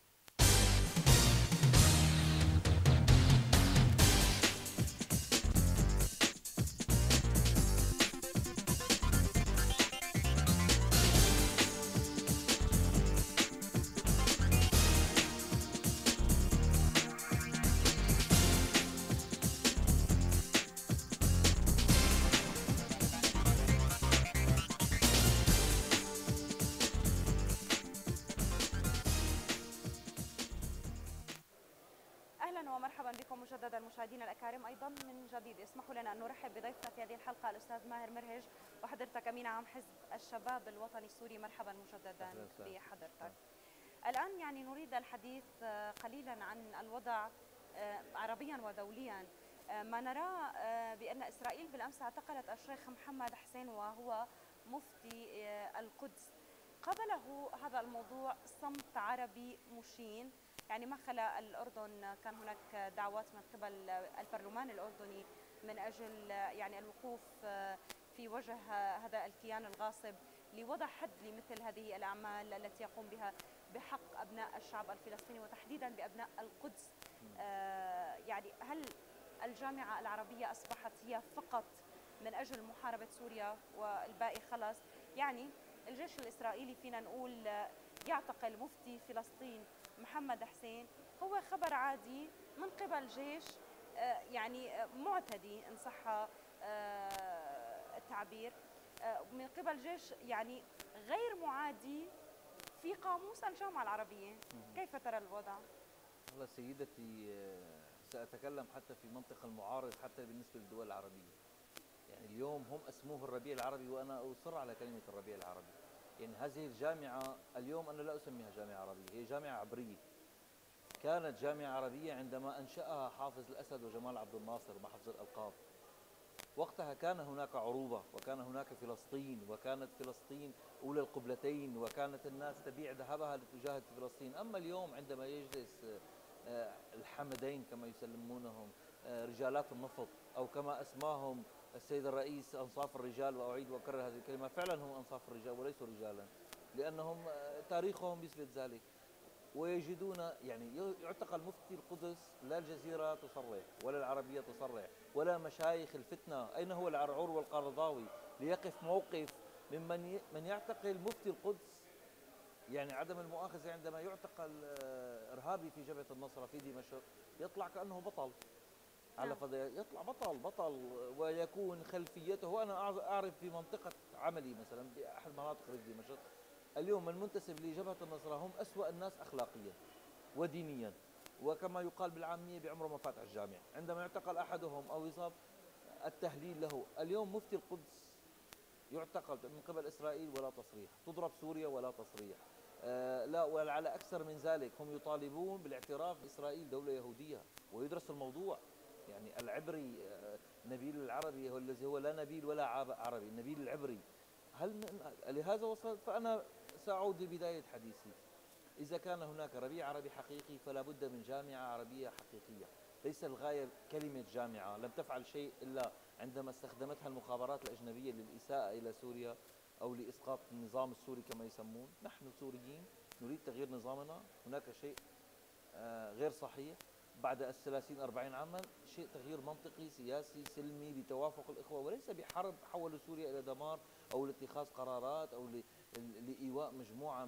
S1: ومرحبا بكم مجددا مشاهدينا الأكارم. أيضا من جديد اسمحوا لنا أن نرحب بضيفنا في هذه الحلقة الأستاذ ماهر مرهج، وحضرتك أمين عام حزب الشباب الوطني السوري. مرحبا مجددا بحضرتك. الآن يعني نريد الحديث قليلا عن الوضع عربيا ودوليا. ما نراه بأن إسرائيل بالأمس اعتقلت الشيخ محمد حسين وهو مفتي القدس. قبله هذا الموضوع صمت عربي مشين، يعني ما خلا الأردن كان هناك دعوات من قبل البرلمان الأردني من أجل يعني الوقوف في وجه هذا الكيان الغاصب لوضع حد لمثل هذه الأعمال التي يقوم بها بحق أبناء الشعب الفلسطيني وتحديدا بأبناء القدس. يعني هل الجامعة العربية أصبحت هي فقط من أجل محاربة سوريا والباقي خلاص؟ يعني الجيش الإسرائيلي فينا نقول يعتقل مفتي فلسطين محمد حسين، هو خبر عادي من قبل جيش يعني معتدي إن صح التعبير، من قبل جيش يعني غير معادي في قاموس الجامعة العربية. كيف ترى الوضع؟
S2: والله سيدتي سأتكلم حتى في منطق المعارض حتى بالنسبة للدول العربية. يعني اليوم هم اسموه الربيع العربي وأنا أصر على كلمة الربيع العربي. يعني هذه الجامعة اليوم أنا لا أسميها جامعة عربية، هي جامعة عبرية. كانت جامعة عربية عندما أنشأها حافظ الأسد وجمال عبد الناصر مع حفظ الألقاب. وقتها كان هناك عروبة وكان هناك فلسطين، وكانت فلسطين أولى القبلتين، وكانت الناس تبيع ذهبها لتجاهد في فلسطين. أما اليوم عندما يجلس الحمدين كما يسمونهم رجالات النفط، أو كما أسماهم السيد الرئيس أنصاف الرجال، وأعيد وأكرر هذه الكلمة، فعلا هم أنصاف الرجال وليسوا رجالا، لأنهم تاريخهم يثبت ذلك. ويجدون يعني يعتقل مفتي القدس، لا الجزيرة تصرح ولا العربية تصرح ولا مشايخ الفتنة. أين هو العرعور والقرضاوي ليقف موقف ممن من يعتقل مفتي القدس؟ يعني عدم المؤاخذة عندما يعتقل إرهابي في جبهة النصرة في دمشق يطلع كأنه بطل على فضيحة، يطلع بطل بطل ويكون خلفيته. وأنا أعرف في منطقة عملي مثلا بأحد مناطق ريف دمشق اليوم المنتسب لجبهة النصرة هم أسوأ الناس أخلاقيا ودينيا، وكما يقال بالعامية بعمره ما فات على الجامع. عندما يعتقل أحدهم أو يصاب التهليل له. اليوم مفتي القدس يعتقل من قبل إسرائيل ولا تصريح، تضرب سوريا ولا تصريح. آه لا، وعلى أكثر من ذلك هم يطالبون بالاعتراف بإسرائيل دولة يهودية، ويدرس الموضوع. يعني العبري آه نبيل العربي هو الذي هو لا نبيل ولا عربي، النبيل العبري. هل لهذا وصلت؟ فأنا سأعود لبداية حديثي. إذا كان هناك ربيع عربي حقيقي فلا بد من جامعة عربية حقيقية. ليس الغاية كلمة جامعة لم تفعل شيء إلا عندما استخدمتها المخابرات الأجنبية للإساءة إلى سوريا أو لإسقاط النظام السوري كما يسمون. نحن سوريين نريد تغيير نظامنا. هناك شيء غير صحيح بعد الثلاثين أربعين عاما، شيء تغيير منطقي سياسي سلمي بتوافق الإخوة، وليس بحرب حولوا سوريا إلى دمار أو لاتخاذ قرارات أو لإيواء مجموعة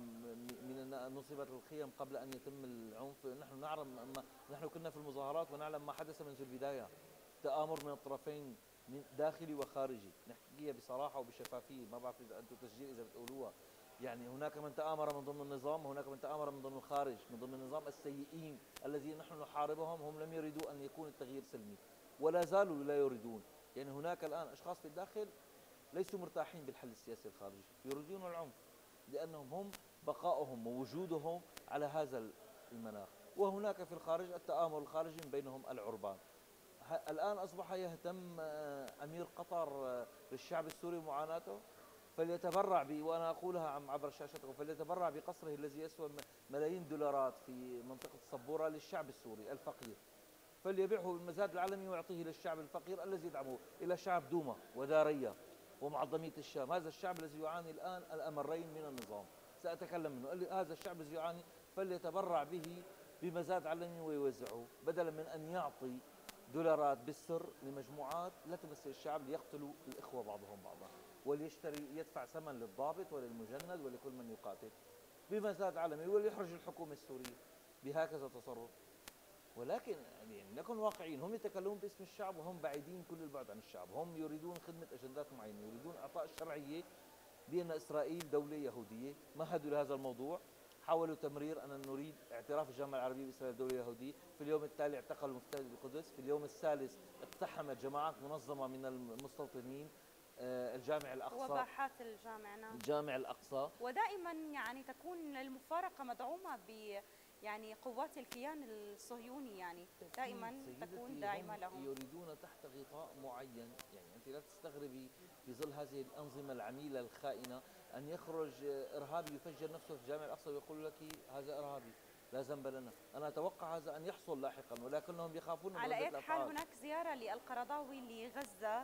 S2: من نصبت الخيم قبل أن يتم العنف. نحن نعلم، نحن كنا في المظاهرات ونعلم ما حدث منذ البداية. تآمر من الطرفين من داخلي وخارجي، نحكيها بصراحة وبشفافية، ما بعرف إذا أنتم تسجيل إذا بتقولوها. يعني هناك من تآمر من ضمن النظام وهناك من تآمر من ضمن الخارج، من ضمن النظام السيئين الذين نحن نحاربهم. هم لم يريدوا أن يكون التغيير سلمي ولا زالوا لا يريدون. يعني هناك الآن أشخاص في الداخل ليسوا مرتاحين بالحل السياسي الخارجي، يريدون العنف لأنهم هم بقائهم ووجودهم على هذا المناخ. وهناك في الخارج التآمر الخارجي من بينهم العربان. الآن أصبح يهتم أمير قطر للشعب السوري ومعاناته، فليتبرع ب وأنا أقولها عبر شاشتكم، فليتبرع بقصره الذي يسوى ملايين دولارات في منطقة الصبورة للشعب السوري الفقير، فليبيعه بالمزاد العالمي ويعطيه للشعب الفقير الذي يدعمه، إلى شعب دوما ودارية ومعظمية الشام. هذا الشعب الذي يعاني الآن الأمرين من النظام، سأتكلم منه. هذا الشعب الذي يعاني فليتبرع به بمزاد عالمي ويوزعه، بدلا من أن يعطي دولارات بالسر لمجموعات لا تمثل الشعب ليقتلوا الإخوة بعضهم بعضا، وليشتري يدفع ثمن للضابط وللمجند ولكل من يقاتل بمزاد عالمي، وليحرج الحكومة السورية بهكذا تصرف. ولكن يعني نكون واقعيين، هم يتكلمون باسم الشعب وهم بعيدين كل البعد عن الشعب. هم يريدون خدمة أجندات معينة، يريدون إعطاء الشرعية بأن إسرائيل دولة يهودية. مهدوا لهذا الموضوع، حاولوا تمرير أن نريد اعتراف الجامعة العربية بإسرائيل دولة يهودية. في اليوم التالي اعتقل مفتي القدس. في اليوم الثالث اقتحمت جماعات منظمة من المستوطنين الجامع الأقصى
S1: وباحات الجامع. نعم،
S2: الجامع الأقصى.
S1: ودائما يعني تكون المفارقة مدعومة ب يعني قوات الكيان الصهيوني، يعني دائما تكون داعمة لهم.
S2: يريدون تحت غطاء معين. يعني أنت لا تستغربي في ظل هذه الأنظمة العميلة الخائنة أن يخرج إرهابي يفجر نفسه في الجامع الأقصى ويقول لك هذا إرهابي لا ذنب لنا. أنا أتوقع هذا أن يحصل لاحقا، ولكنهم يخافون من
S1: على
S2: ردة
S1: أي
S2: الأفعال.
S1: حال هناك زيارة للقرضاوي لغزة.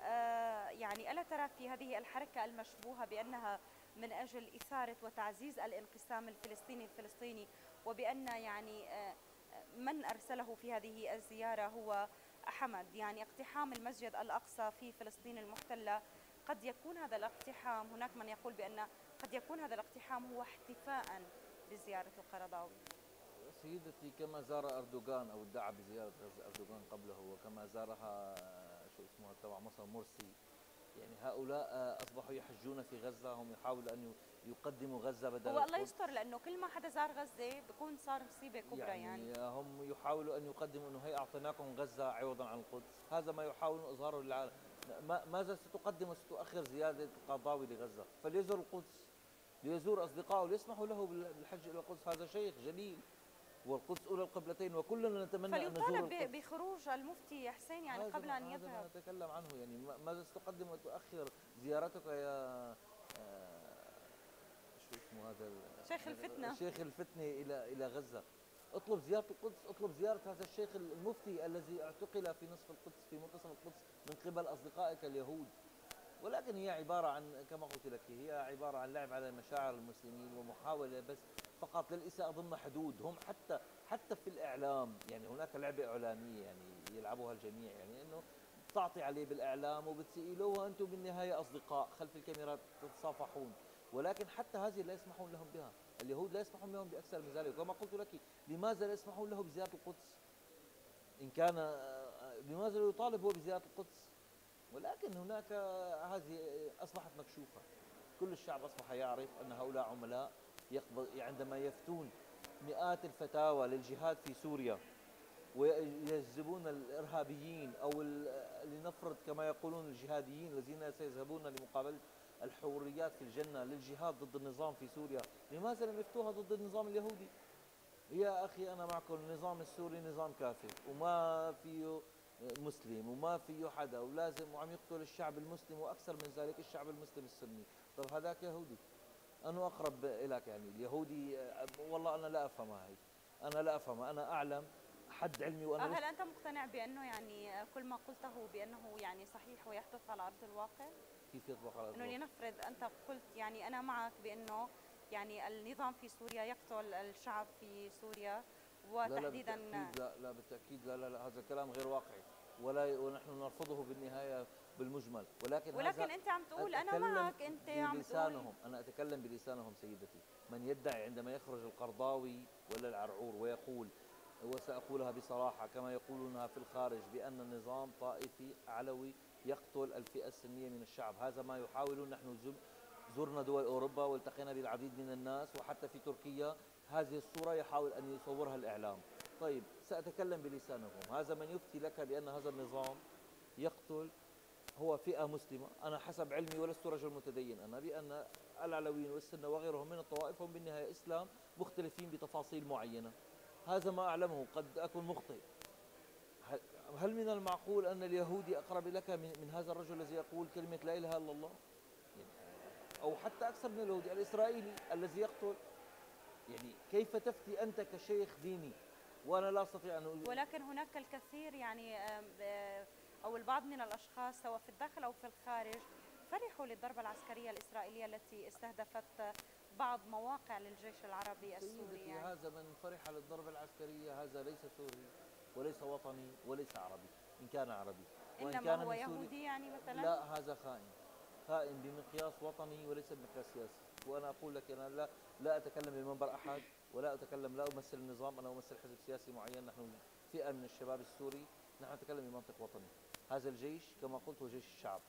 S1: آه يعني ألا ترى في هذه الحركة المشبوهة بأنها من أجل إثارة وتعزيز الانقسام الفلسطيني الفلسطيني، وبأن يعني آه من أرسله في هذه الزيارة هو حمد، يعني اقتحام المسجد الأقصى في فلسطين المحتلة؟ قد يكون هذا الاقتحام، هناك من يقول بأن قد يكون هذا الاقتحام هو احتفاء بزيارة القرضاوي.
S2: سيدتي، كما زار أردوغان أو ادعى بزيارة أردوغان قبله، وكما زارها شو اسمه تبع مصر مرسي، يعني هؤلاء أصبحوا يحجون في غزة. هم يحاولوا أن يقدموا غزة بدل
S1: هو الله يستر، لأنه كل ما حدا زار غزة بيكون صار مصيبة كبرى. يعني,
S2: يعني هم يحاولوا أن يقدموا أنه هي أعطيناكم غزة عوضا عن القدس. هذا ما يحاولون إظهاره للعالم. ماذا ستقدم وستؤخر زيادة القرضاوي لغزة؟ فليزور القدس، ليزور أصدقائه، ليسمحوا له بالحج إلى القدس. هذا شيخ جليل، والقدس أولى القبلتين، وكلنا نتمنى أن نزور القدس.
S1: فليطالب بخروج المفتي حسين يعني قبل أن يذهب.
S2: هذا ما نتكلم عنه. يعني ماذا ستقدم وتؤخر زيارتك يا شو اسمه هذا
S1: شيخ الفتنة
S2: شيخ الفتنة إلى إلى غزة؟ اطلب زيارة القدس، اطلب زيارة هذا الشيخ المفتي الذي اعتقل في نصف القدس في منتصف القدس من قبل أصدقائك اليهود. ولكن هي عبارة عن كما قلت لك، هي عبارة عن لعب على مشاعر المسلمين ومحاولة بس فقط للإساءة ضمن حدود. هم حتى حتى في الإعلام يعني هناك لعبة إعلامية يعني يلعبها الجميع، يعني إنه تعطي عليه بالإعلام وبتسئي له وأنتم بالنهاية أصدقاء خلف الكاميرات تتصافحون. ولكن حتى هذه لا يسمحون لهم بها. اليهود لا يسمحون لهم بأكثر من ذلك. وما قلت لك، لماذا لا يسمحون له بزيارة القدس؟ إن كان لماذا لا يطالب هو بزيارة القدس؟ ولكن هناك هذه أصبحت مكشوفة. كل الشعب أصبح يعرف أن هؤلاء عملاء. عندما يفتون مئات الفتاوى للجهاد في سوريا ويجذبون الإرهابيين أو لنفرض كما يقولون الجهاديين الذين سيذهبون لمقابلة الحوريات في الجنة للجهاد ضد النظام في سوريا، لماذا لم يفتوها ضد النظام اليهودي؟ يا أخي أنا معكم، النظام السوري نظام كافر وما فيه مسلم وما فيه حدا ولازم وعم يقتل الشعب المسلم وأكثر من ذلك الشعب المسلم السني. طب هذاك يهودي، أنا أقرب إليك يعني اليهودي. والله أنا لا أفهمها هي، أنا لا أفهمها، أنا أعلم حد علمي وأنا
S1: هل أنت مقتنع بأنه يعني كل ما قلته بأنه يعني صحيح ويحدث على أرض الواقع؟
S2: كيف يطبق على
S1: أنه لنفرض أنت قلت يعني أنا معك بأنه يعني النظام في سوريا يقتل الشعب في سوريا وتحديدا.
S2: لا لا بالتأكيد لا, لا بالتأكيد لا, لا لا هذا كلام غير واقعي ولا ونحن نرفضه بالنهاية بالمجمل، ولكن
S1: ولكن أنت عم تقول أنا معك، أنت عم
S2: بلسانهم. أنا أتكلم بلسانهم سيدتي. من يدعي عندما يخرج القرضاوي ولا العرعور ويقول، وسأقولها بصراحة كما يقولونها في الخارج، بأن النظام طائفي علوي يقتل الفئة السنية من الشعب، هذا ما يحاولون. نحن زرنا دول أوروبا والتقينا بالعديد من الناس وحتى في تركيا هذه الصورة يحاول أن يصورها الإعلام. طيب سأتكلم بلسانهم. هذا من يفتي لك بأن هذا النظام يقتل هو فئة مسلمة. أنا حسب علمي ولست رجل متدين أنا بأن العلويين والسنة وغيرهم من الطوائف هم بالنهاية إسلام مختلفين بتفاصيل معينة، هذا ما أعلمه، قد أكون مخطئ. هل من المعقول أن اليهودي أقرب لك من هذا الرجل الذي يقول كلمة لا إله إلا الله؟ أو حتى أكثر من اليهودي الإسرائيلي الذي يقتل. يعني كيف تفتي أنت كشيخ ديني وأنا لا أستطيع أن أقول؟
S1: ولكن هناك الكثير يعني أو البعض من الأشخاص سواء في الداخل أو في الخارج فرحوا للضربة العسكرية الإسرائيلية التي استهدفت بعض مواقع للجيش العربي السوري. يعني
S2: هذا من فرح للضربة العسكرية هذا ليس سوري وليس وطني وليس عربي، إن كان عربي وإن
S1: إنما
S2: كان
S1: هو
S2: من
S1: يهودي يعني مثلا.
S2: لا، هذا خائن، خائن بمقياس وطني وليس بمقياس سياسي. وأنا أقول لك أنا لا لا أتكلم بمنبر أحد ولا أتكلم، لا أمثل النظام، أنا أمثل حزب سياسي معين، نحن فئة من الشباب السوري، نحن نتكلم بمنطق وطني. هذا الجيش كما قلت هو جيش الشعب،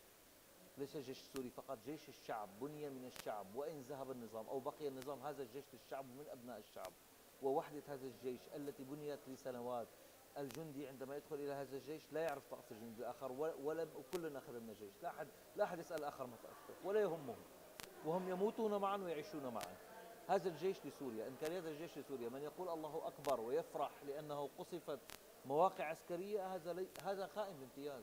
S2: ليس الجيش السوري فقط، جيش الشعب بني من الشعب، وإن ذهب النظام أو بقي النظام هذا الجيش للشعب ومن أبناء الشعب. ووحدة هذا الجيش التي بنيت لسنوات، الجندي عندما يدخل إلى هذا الجيش لا يعرف طقس الجندي الآخر، ولا كلنا خدمنا الجيش، لا أحد لا أحد يسأل الآخر ما طقسه ولا يهمهم، وهم يموتون معا ويعيشون معا. هذا الجيش لسوريا، إن كان هذا الجيش لسوريا من يقول الله أكبر ويفرح لأنه قصفت مواقع عسكرية، هذا لي هذا خائن بامتياز.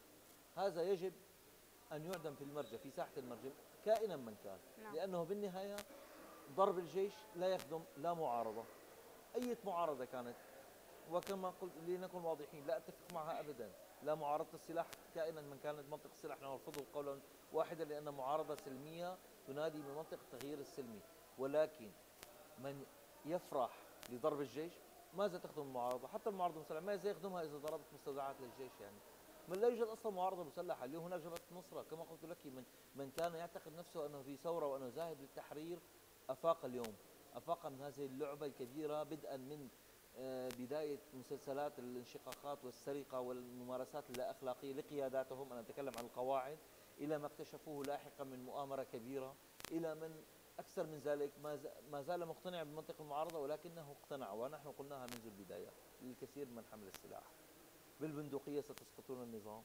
S2: هذا يجب أن يعدم في المرجع، في ساحة المرجع كائنا من كان. نعم. لأنه بالنهاية ضرب الجيش لا يخدم لا معارضة، أي معارضة كانت، وكما قلت لنكون واضحين لا أتفق معها أبدا، لا معارضة السلاح كائنا من كانت، منطق السلاح نرفضه قولا واحدا لأن معارضة سلمية تنادي بمنطق التغيير السلمي. ولكن من يفرح لضرب الجيش ماذا تخدم المعارضة؟ حتى المعارضة المسلحة ماذا يخدمها إذا ضربت مستودعات للجيش؟ يعني من لا يوجد اصلا معارضه مسلحه. اليوم هناك جبهه النصره كما قلت لك، من من كان يعتقد نفسه انه في ثوره وانه ذاهب للتحرير افاق اليوم، افاق من هذه اللعبه الكبيره، بدءا من بدايه مسلسلات الانشقاقات والسرقه والممارسات اللا اخلاقيه لقياداتهم، انا اتكلم عن القواعد، الى ما اكتشفوه لاحقا من مؤامره كبيره، الى من اكثر من ذلك ما زال مقتنع بمنطق المعارضه، ولكنه اقتنع ونحن قلناها منذ البدايه للكثير من حمل السلاح. بالبندقية ستسقطون النظام،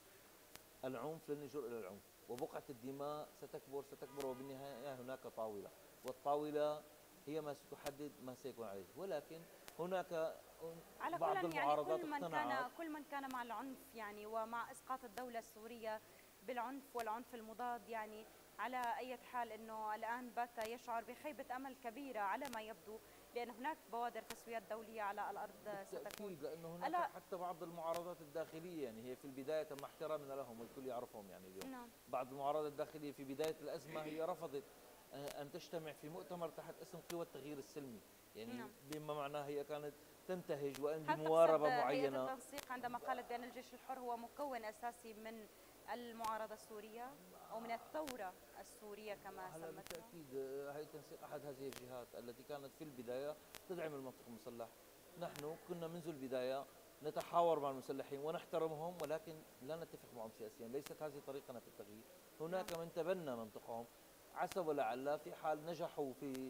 S2: العنف لن يجر إلى العنف، وبقعة الدماء ستكبر ستكبر وبالنهاية هناك طاولة، والطاولة هي ما ستحدد ما سيكون عليه. ولكن هناك
S1: على
S2: بعض
S1: كل
S2: المعارضات
S1: يعني كل من كان كل من كان مع العنف يعني ومع إسقاط الدولة السورية بالعنف والعنف المضاد، يعني على أي حال أنه الآن بات يشعر بخيبة أمل كبيرة على ما يبدو، لأن هناك بوادر تسويات دولية على الأرض ستكون،
S2: لأنه هناك حتى بعض المعارضات الداخلية، يعني هي في البداية مع احترامنا لهم والكل يعرفهم يعني اليوم. نعم. بعض المعارضات الداخلية في بداية الأزمة هي رفضت أن تجتمع في مؤتمر تحت اسم قوى التغيير السلمي، يعني نعم. بما معناه هي كانت تنتهج وأن بمواربة معينة.
S1: هيئة التنسيق عندما قالت بأن الجيش الحر هو مكون أساسي من المعارضة السورية أو من الثورة السورية كما سمتها.
S2: بالتأكيد هيئة التنسيق أحد هذه الجهات التي كانت في البداية تدعم المنطق المسلح. نحن كنا منذ البداية نتحاور مع المسلحين ونحترمهم، ولكن لا نتفق معهم سياسيا، ليست هذه طريقنا في التغيير. هناك من تبنى منطقهم عسى ولعل في حال نجحوا في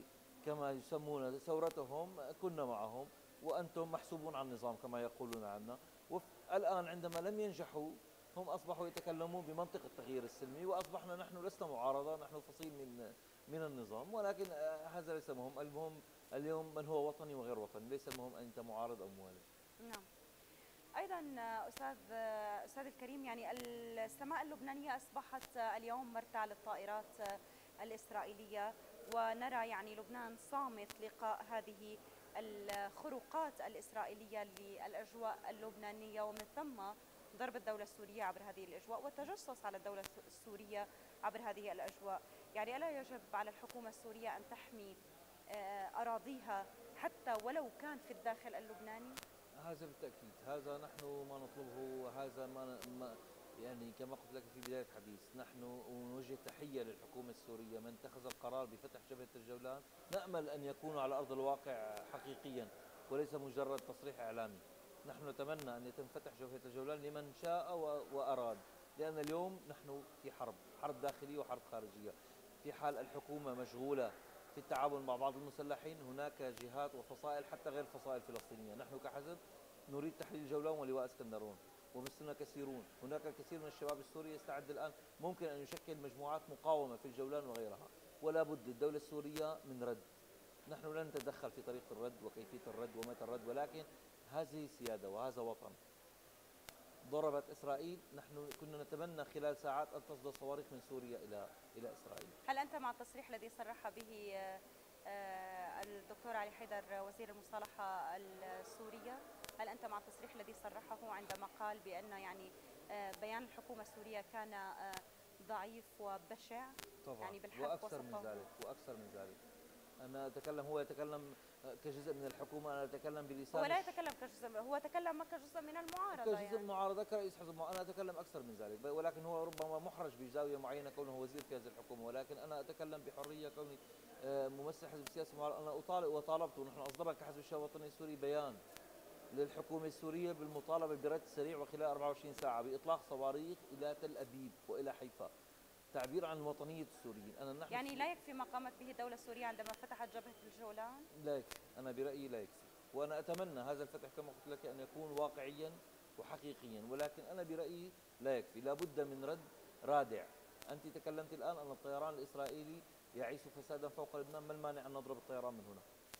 S2: كما يسمون ثورتهم كنا معهم، وأنتم محسوبون على النظام كما يقولون عنا. والآن عندما لم ينجحوا هم أصبحوا يتكلمون بمنطق التغيير السلمي، وأصبحنا نحن لسنا معارضة، نحن فصيل من من النظام، ولكن هذا ليس مهم. المهم اليوم من هو وطني وغير وطني، ليس المهم أنت معارض أو موالي.
S1: نعم. أيضا أستاذ أستاذ الكريم، يعني السماء اللبنانية أصبحت اليوم مرتع للطائرات الإسرائيلية، ونرى يعني لبنان صامت لقاء هذه الخروقات الإسرائيلية للأجواء اللبنانية، ومن ثم ضرب الدولة السورية عبر هذه الأجواء والتجسس على الدولة السورية عبر هذه الأجواء. يعني ألا يجب على الحكومة السورية أن تحمي أراضيها حتى ولو كان في الداخل اللبناني؟
S2: هذا بالتأكيد، هذا نحن ما نطلبه، وهذا ما, ما يعني كما قلت لك في بداية الحديث، نحن نوجه تحية للحكومة السورية من اتخذ القرار بفتح جبهة الجولان. نأمل أن يكونوا على أرض الواقع حقيقيا وليس مجرد تصريح إعلامي. نحن نتمنى أن يتم فتح جبهة الجولان لمن شاء وأراد، لأن اليوم نحن في حرب، حرب داخلية وحرب خارجية. في حال الحكومة مشغولة في التعاون مع بعض المسلحين، هناك جهات وفصائل حتى غير فصائل فلسطينية. نحن كحزب نريد تحرير الجولان ولواء اسكندرون، ومثلنا كثيرون. هناك الكثير من الشباب السوري يستعد الآن، ممكن أن يشكل مجموعات مقاومة في الجولان وغيرها، ولا بد للدولة السورية من رد. نحن لن نتدخل في طريقة الرد وكيفية الرد ومتى الرد، ولكن هذه سيادة وهذا وطن. ضربت إسرائيل، نحن كنا نتمنى خلال ساعات أن تصدر صواريخ من سوريا إلى إلى إسرائيل.
S1: هل أنت مع التصريح الذي صرح به الدكتور علي حيدر وزير المصالحة السورية؟ هل أنت مع التصريح الذي صرحه عندما قال بأن يعني بيان الحكومة السورية كان ضعيف وبشع؟
S2: طبعا،
S1: يعني بالحق
S2: وأكثر من ذلك وأكثر من ذلك. أنا أتكلم، هو يتكلم كجزء من الحكومة، أنا أتكلم بلسان.
S1: هو لا يتكلم كجزء، هو تكلم كجزء من المعارضة،
S2: كجزء
S1: يعني.
S2: من المعارضة كرئيس حزب. أنا أتكلم أكثر من ذلك، ولكن هو ربما محرج بزاوية معينة كونه وزير في هذه الحكومة، ولكن أنا أتكلم بحرية كوني ممثل حزب سياسي معارض. أنا أطالب وطالبت، ونحن أصدرنا كحزب الشباب الوطني السوري بيان للحكومة السورية بالمطالبة برد سريع وخلال أربعة وعشرين ساعة بإطلاق صواريخ إلى تل أبيب وإلى حيفا، تعبير عن وطنية السوريين. أنا نحن
S1: يعني لا يكفي ما قامت به الدولة السورية عندما فتحت جبهة الجولان؟
S2: لا يكفي، أنا برأيي لا يكفي، وأنا أتمنى هذا الفتح كما قلت لك أن يكون واقعيا وحقيقيا، ولكن أنا برأيي لا يكفي، لابد من رد رادع. أنت تكلمت الآن أن الطيران الإسرائيلي يعيش فسادا فوق لبنان، ما المانع أن نضرب الطيران من هنا؟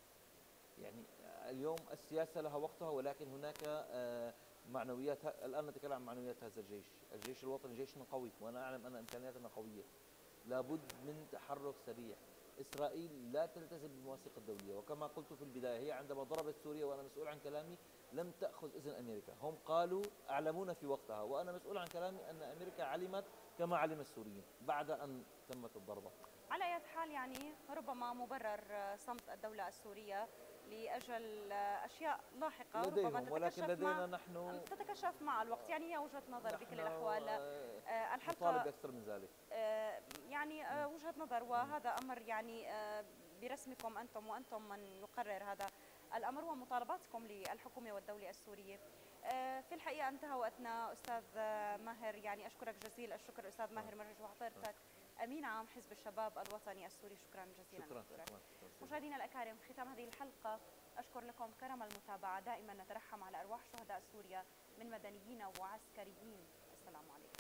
S2: يعني اليوم السياسة لها وقتها، ولكن هناك معنويات. الآن نتكلم عن معنويات هذا الجيش، الجيش الوطني جيشنا قوي، وأنا أعلم أن إمكانياتنا قوية. لابد من تحرك سريع. إسرائيل لا تلتزم بالمواثيق الدولية، وكما قلت في البداية هي عندما ضربت سوريا وأنا مسؤول عن كلامي لم تأخذ إذن أمريكا. هم قالوا أعلمونا في وقتها، وأنا مسؤول عن كلامي أن أمريكا علمت كما علم السوريين بعد أن تمت الضربة.
S1: على أي حال يعني ربما مبرر صمت الدولة السورية لأجل أشياء لاحقة
S2: لديهم،
S1: ربما
S2: ولكن لدينا نحن
S1: تتكشف مع الوقت. يعني هي وجهة نظر بكل الأحوال.
S2: آه الحلقة نطالب أكثر من ذلك.
S1: آه يعني آه وجهة نظر، وهذا أمر يعني آه برسمكم أنتم، وأنتم من نقرر هذا الأمر ومطالباتكم للحكومة والدولة السورية. آه في الحقيقة انتهى وقتنا. أستاذ ماهر، يعني أشكرك جزيل الشكر أستاذ ماهر مرج وحضرتك أمين عام حزب الشباب الوطني السوري. شكرا جزيلا.
S2: شكرا.
S1: مشاهدينا الأكارم، ختام هذه الحلقة أشكر لكم كرم المتابعة. دائما نترحم على أرواح شهداء سوريا من مدنيين وعسكريين. السلام عليكم.